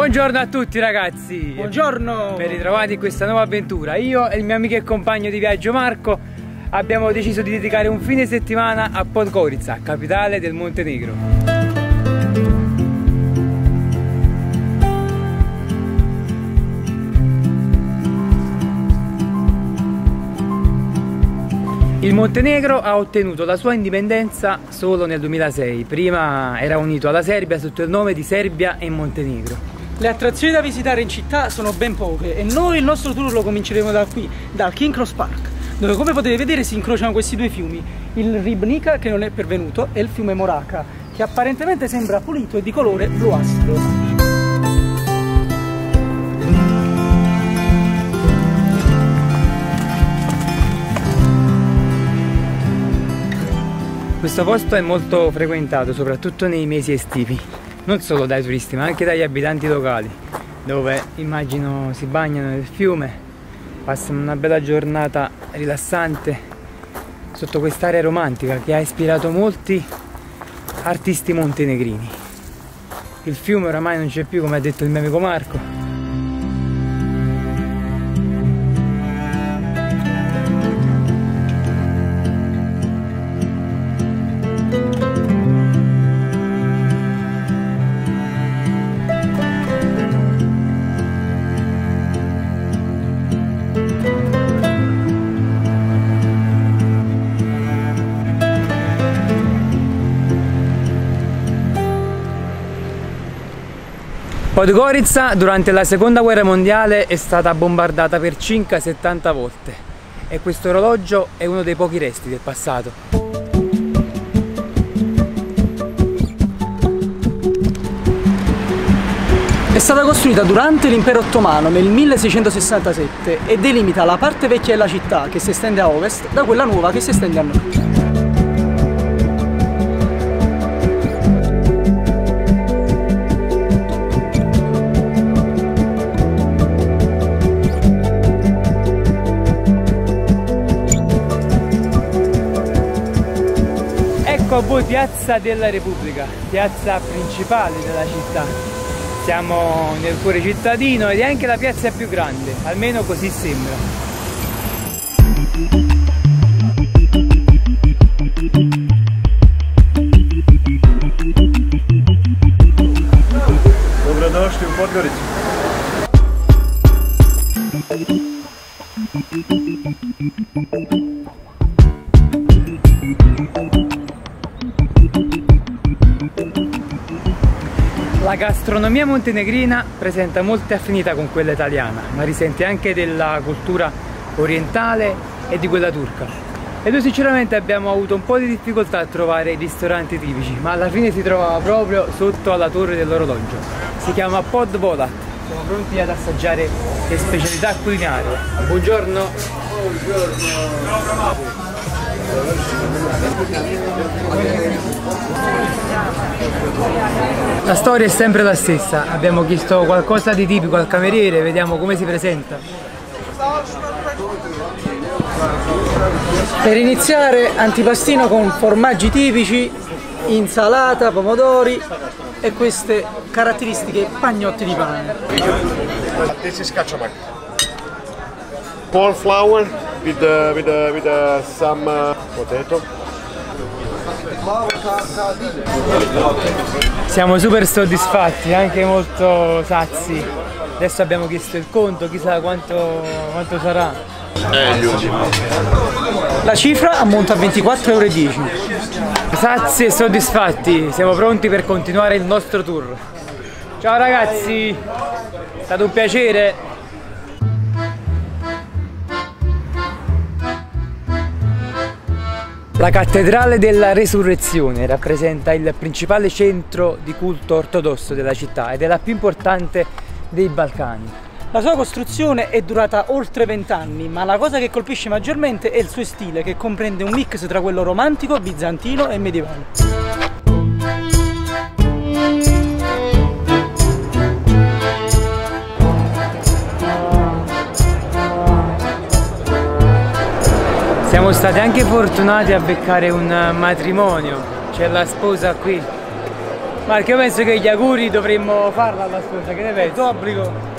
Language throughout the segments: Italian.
Buongiorno a tutti ragazzi! Buongiorno! Ben ritrovati in questa nuova avventura. Io e il mio amico e compagno di viaggio Marco abbiamo deciso di dedicare un fine settimana a Podgorica, capitale del Montenegro. Il Montenegro ha ottenuto la sua indipendenza solo nel 2006, prima era unito alla Serbia sotto il nome di Serbia e Montenegro. Le attrazioni da visitare in città sono ben poche e noi il nostro tour lo cominceremo da qui, dal King Cross Park, dove come potete vedere si incrociano questi due fiumi, il Ribnica che non è pervenuto e il fiume Moraca, che apparentemente sembra pulito e di colore bluastro. Questo posto è molto frequentato, soprattutto nei mesi estivi, non solo dai turisti ma anche dagli abitanti locali, dove immagino si bagnano nel fiume, passano una bella giornata rilassante sotto quest'area romantica che ha ispirato molti artisti montenegrini. Il fiume oramai non c'è più, come ha detto il mio amico Marco. Podgorica durante la seconda guerra mondiale è stata bombardata per circa 70 volte e questo orologio è uno dei pochi resti del passato. È stata costruita durante l'impero ottomano nel 1667 e delimita la parte vecchia della città che si estende a ovest da quella nuova che si estende a nord. Ecco a voi Piazza della Repubblica, piazza principale della città. Siamo nel cuore cittadino ed è anche la piazza più grande, almeno così sembra. Dobrodošli u Podgoricu. La gastronomia montenegrina presenta molte affinità con quella italiana, ma risente anche della cultura orientale e di quella turca. E noi sinceramente abbiamo avuto un po' di difficoltà a trovare i ristoranti tipici, ma alla fine si trovava proprio sotto alla torre dell'orologio. Si chiama Podvolat. Siamo pronti ad assaggiare le specialità culinarie. Buongiorno! Buongiorno! La storia è sempre la stessa, abbiamo chiesto qualcosa di tipico al cameriere, vediamo come si presenta. Per iniziare, antipastino con formaggi tipici, insalata, pomodori e queste caratteristiche pagnotti di pane. This is kaçamak. Corn flour with some potato. Siamo super soddisfatti, anche molto sazi. Adesso abbiamo chiesto il conto, chissà quanto sarà. La cifra ammonta a 24,10 €. Sazi e soddisfatti, siamo pronti per continuare il nostro tour. Ciao ragazzi, è stato un piacere. La cattedrale della Resurrezione rappresenta il principale centro di culto ortodosso della città ed è la più importante dei Balcani. La sua costruzione è durata oltre 20 anni, ma la cosa che colpisce maggiormente è il suo stile, che comprende un mix tra quello romantico, bizantino e medievale. Siamo stati anche fortunati a beccare un matrimonio, c'è la sposa qui. Marco, io penso che gli auguri dovremmo farla alla sposa, che ne pensi? D'obbligo.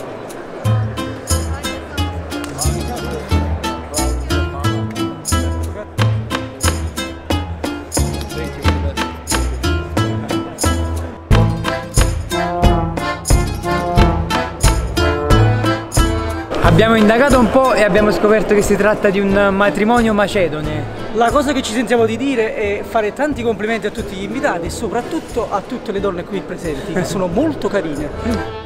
Abbiamo indagato un po' e abbiamo scoperto che si tratta di un matrimonio macedone. La cosa che ci sentiamo di dire è fare tanti complimenti a tutti gli invitati e soprattutto a tutte le donne qui presenti, che sono molto carine.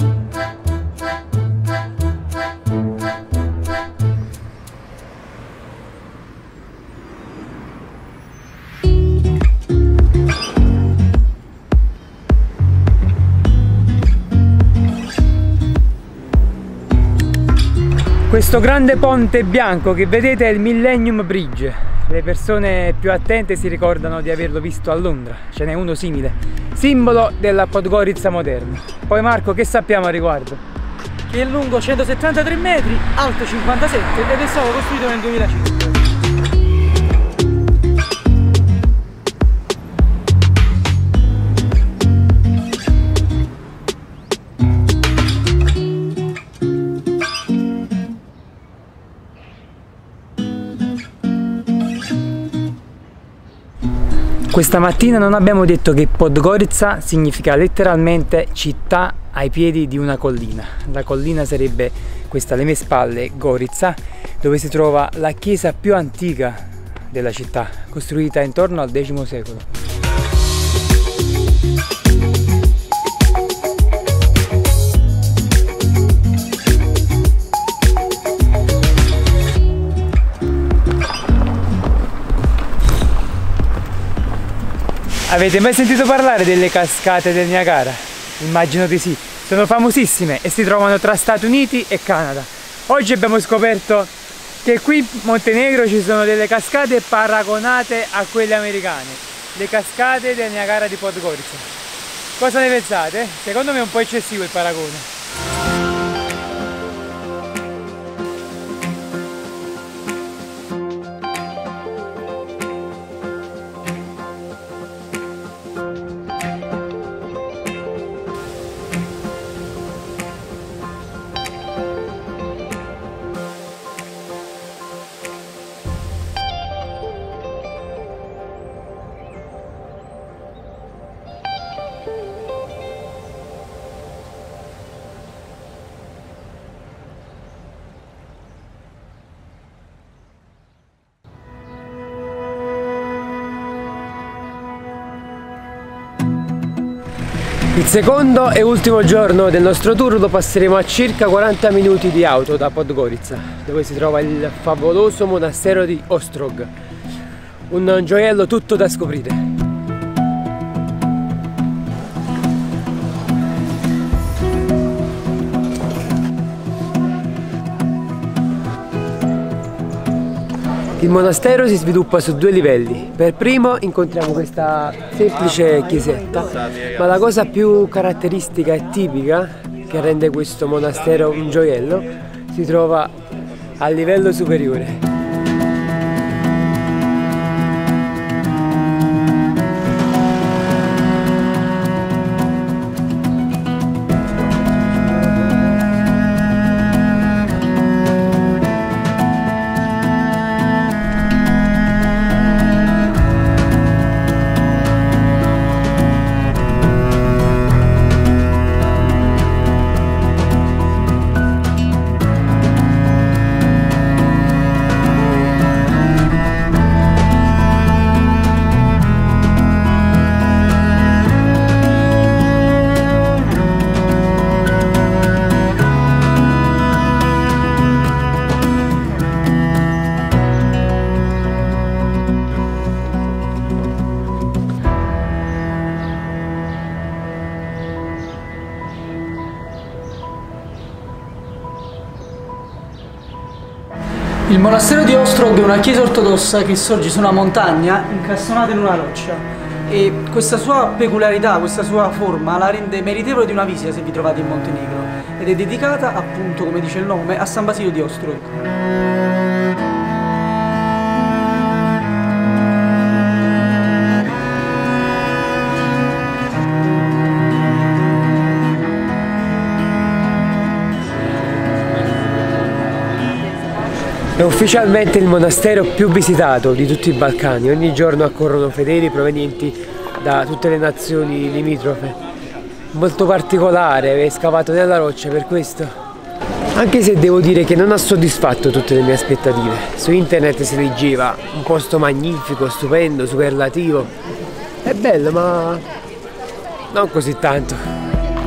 Questo grande ponte bianco che vedete è il Millennium Bridge. Le persone più attente si ricordano di averlo visto a Londra, ce n'è uno simile, simbolo della Podgorica moderna. Poi Marco, che sappiamo a riguardo? Che è lungo 173 metri, alto 57 ed è stato costruito nel 2005. Questa mattina non abbiamo detto che Podgorica significa letteralmente città ai piedi di una collina. La collina sarebbe questa alle mie spalle, Gorica, dove si trova la chiesa più antica della città, costruita intorno al X secolo. Avete mai sentito parlare delle cascate del Niagara? Immagino di sì, sono famosissime e si trovano tra Stati Uniti e Canada. Oggi abbiamo scoperto che qui in Montenegro ci sono delle cascate paragonate a quelle americane, le cascate del Niagara di Podgorica. Cosa ne pensate? Secondo me è un po' eccessivo il paragone. Il secondo e ultimo giorno del nostro tour lo passeremo a circa 40 minuti di auto da Podgorica, dove si trova il favoloso monastero di Ostrog, un gioiello tutto da scoprire. Il monastero si sviluppa su due livelli. Per primo incontriamo questa semplice chiesetta, ma la cosa più caratteristica e tipica che rende questo monastero un gioiello si trova al livello superiore. Il monastero di Ostrog è una chiesa ortodossa che sorge su una montagna incastonata in una roccia e questa sua peculiarità, questa sua forma la rende meritevole di una visita se vi trovate in Montenegro ed è dedicata appunto, come dice il nome, a San Basilio di Ostrog. È ufficialmente il monastero più visitato di tutti i Balcani. Ogni giorno accorrono fedeli provenienti da tutte le nazioni limitrofe. Molto particolare, è scavato nella roccia per questo. Anche se devo dire che non ha soddisfatto tutte le mie aspettative. Su internet si leggeva un posto magnifico, stupendo, superlativo. È bello, ma non così tanto.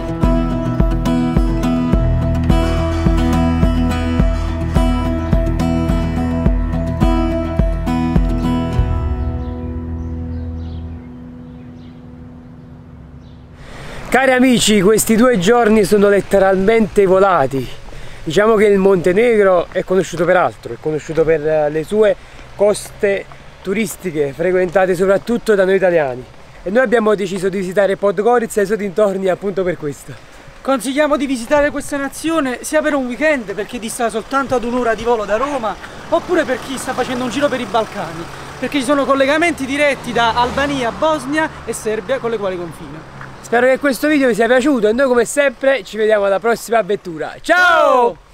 Cari amici, questi 2 giorni sono letteralmente volati. Diciamo che il Montenegro è conosciuto per altro, è conosciuto per le sue coste turistiche, frequentate soprattutto da noi italiani. E noi abbiamo deciso di visitare Podgorica e i suoi dintorni appunto per questo. Consigliamo di visitare questa nazione sia per un weekend, perché dista soltanto ad un'ora di volo da Roma, oppure per chi sta facendo un giro per i Balcani, perché ci sono collegamenti diretti da Albania, Bosnia e Serbia con le quali confina. Spero che questo video vi sia piaciuto e noi come sempre ci vediamo alla prossima avventura. Ciao!